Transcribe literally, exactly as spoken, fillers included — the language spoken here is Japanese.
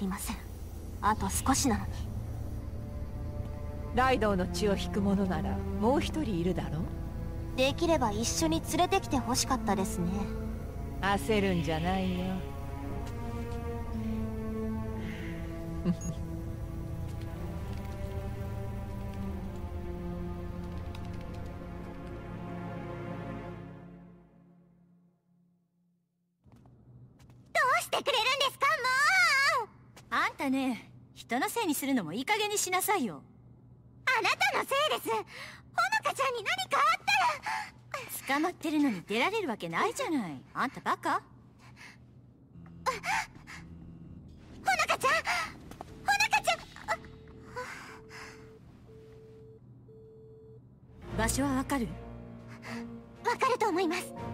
ません。あと少しなのに。 ライドウの血を引く者ならもう一人いるだろう。 できれば一緒に連れてきてほしかったですね。 焦るんじゃないよ。 どうしてくれるんですか、もう。 あんたね、人のせいにするのもいい加減にしなさいよ。 あなたのせいです。ほのかちゃんに何かあったら。 捕まってるのに出られるわけないじゃない。あんたバカ？ ほのかちゃん、ほのかちゃん。 場所はわかる？ わかると思います。